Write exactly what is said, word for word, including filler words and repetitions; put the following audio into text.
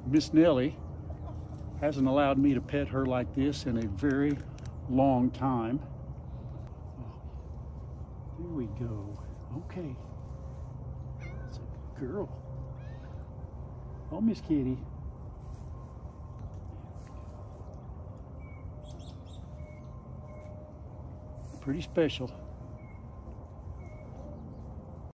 Miss Nellie hasn't allowed me to pet her like this in a very long time. There we go. Okay. That's a good girl. Oh, Miss Kitty. Pretty special.